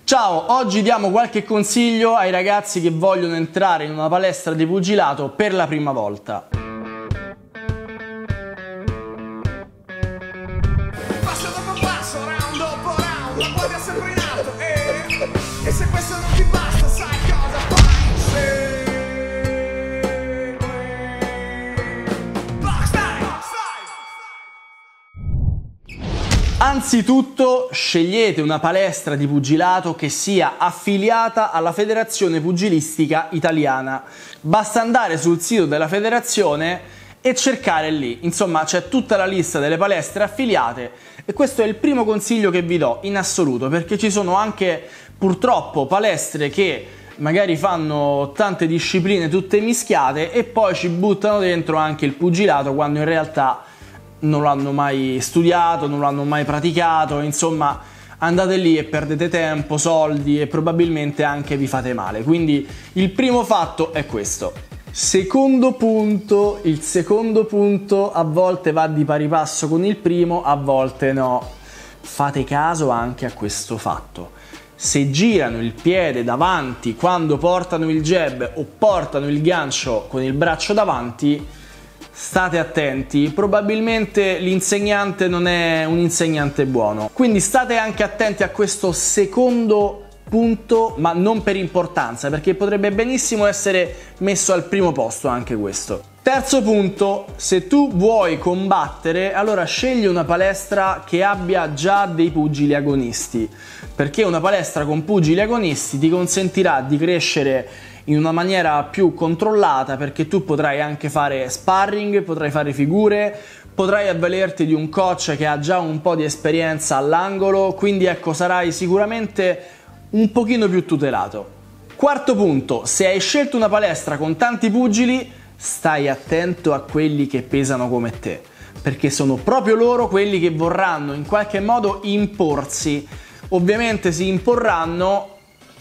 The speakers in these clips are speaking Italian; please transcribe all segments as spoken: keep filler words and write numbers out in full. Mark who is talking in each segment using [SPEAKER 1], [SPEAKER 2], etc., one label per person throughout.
[SPEAKER 1] Ciao, oggi diamo qualche consiglio ai ragazzi che vogliono entrare in una palestra di pugilato per la prima volta.
[SPEAKER 2] Passo dopo passo, round dopo round, la guardia è sempre in alto e, e se questo non ti basta sai cosa fai? Segue Box Style, Box Style.
[SPEAKER 1] Anzitutto scegliete una palestra di pugilato che sia affiliata alla Federazione Pugilistica Italiana. Basta andare sul sito della federazione e cercare lì, insomma c'è tutta la lista delle palestre affiliate e questo è il primo consiglio che vi do in assoluto, perché ci sono anche purtroppo palestre che magari fanno tante discipline tutte mischiate e poi ci buttano dentro anche il pugilato quando in realtà non l'hanno mai studiato, non l'hanno mai praticato, insomma andate lì e perdete tempo, soldi e probabilmente anche vi fate male. Quindi il primo fatto è questo. Secondo punto, il secondo punto a volte va di pari passo con il primo, a volte no. Fate caso anche a questo fatto. Se girano il piede davanti quando portano il jab o portano il gancio con il braccio davanti, state attenti, probabilmente l'insegnante non è un insegnante buono. Quindi state anche attenti a questo secondo punto, ma non per importanza, perché potrebbe benissimo essere messo al primo posto anche questo. Terzo punto, se tu vuoi combattere, allora scegli una palestra che abbia già dei pugili agonisti, perché una palestra con pugili agonisti ti consentirà di crescere in una maniera più controllata, perché tu potrai anche fare sparring, potrai fare figure, potrai avvalerti di un coach che ha già un po' di esperienza all'angolo, quindi ecco sarai sicuramente un pochino più tutelato. Quarto punto, se hai scelto una palestra con tanti pugili, stai attento a quelli che pesano come te, perché sono proprio loro quelli che vorranno in qualche modo imporsi. Ovviamente si imporranno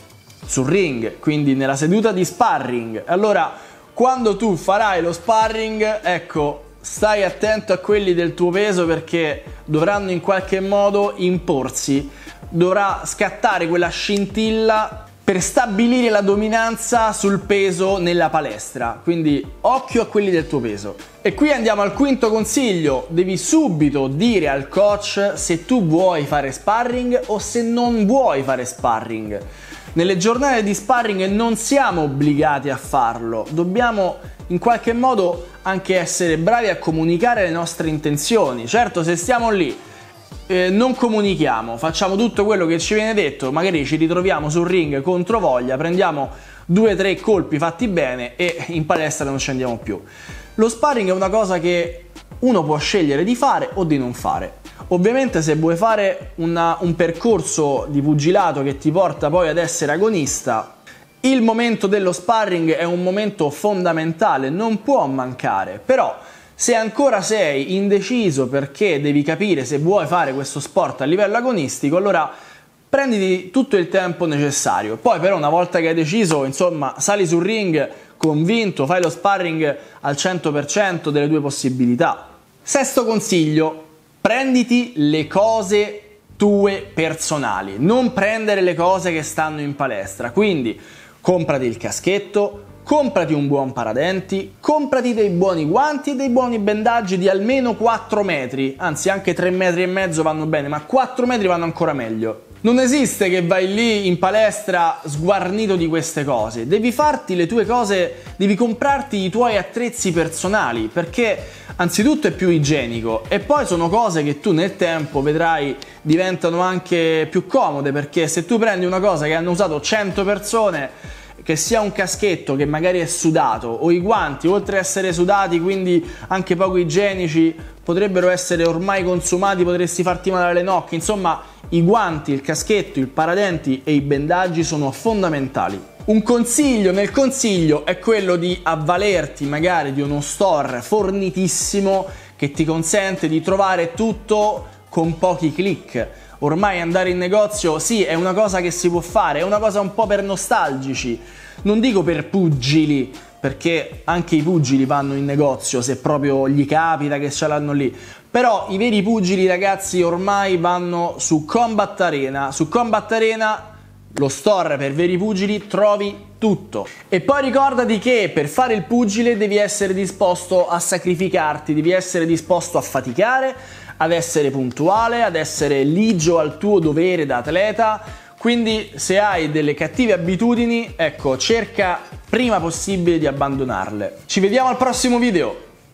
[SPEAKER 1] sul ring, quindi nella seduta di sparring. Allora, quando tu farai lo sparring, ecco, stai attento a quelli del tuo peso, perché dovranno in qualche modo imporsi, dovrà scattare quella scintilla per stabilire la dominanza sul peso nella palestra, quindi occhio a quelli del tuo peso. E qui andiamo al quinto consiglio: devi subito dire al coach se tu vuoi fare sparring o se non vuoi fare sparring. Nelle giornate di sparring non siamo obbligati a farlo, dobbiamo in qualche modo anche essere bravi a comunicare le nostre intenzioni. Certo, se stiamo lì, eh, non comunichiamo, facciamo tutto quello che ci viene detto, magari ci ritroviamo sul ring contro voglia, prendiamo due o tre colpi fatti bene e in palestra non ci andiamo più. Lo sparring è una cosa che uno può scegliere di fare o di non fare. Ovviamente se vuoi fare una, un percorso di pugilato che ti porta poi ad essere agonista, il momento dello sparring è un momento fondamentale, non può mancare. Però se ancora sei indeciso perché devi capire se vuoi fare questo sport a livello agonistico, allora prenditi tutto il tempo necessario. Poi però una volta che hai deciso, insomma, sali sul ring convinto, fai lo sparring al cento per cento delle tue possibilità. Sesto consiglio: prenditi le cose tue personali, non prendere le cose che stanno in palestra. Quindi comprati il caschetto, comprati un buon paradenti, comprati dei buoni guanti e dei buoni bendaggi di almeno quattro metri, anzi anche tre metri e mezzo vanno bene, ma quattro metri vanno ancora meglio. Non esiste che vai lì in palestra sguarnito di queste cose, devi farti le tue cose, devi comprarti i tuoi attrezzi personali, perché anzitutto è più igienico e poi sono cose che tu nel tempo vedrai diventano anche più comode, perché se tu prendi una cosa che hanno usato cento persone, che sia un caschetto che magari è sudato, o i guanti, oltre ad essere sudati, quindi anche poco igienici, potrebbero essere ormai consumati, potresti farti male alle nocche. Insomma, i guanti, il caschetto, il paradenti e i bendaggi sono fondamentali. Un consiglio nel consiglio è quello di avvalerti magari di uno store fornitissimo che ti consente di trovare tutto con pochi click. Ormai andare in negozio, sì, è una cosa che si può fare, è una cosa un po' per nostalgici, non dico per pugili, perché anche i pugili vanno in negozio se proprio gli capita che ce l'hanno lì, però i veri pugili, ragazzi, ormai vanno su Combat Arena. Su Combat Arena lo store per veri pugili trovi tutto. E poi ricordati che per fare il pugile devi essere disposto a sacrificarti, devi essere disposto a faticare, ad essere puntuale, ad essere ligio al tuo dovere da atleta. Quindi se hai delle cattive abitudini, ecco, cerca prima possibile di abbandonarle. Ci vediamo al prossimo video!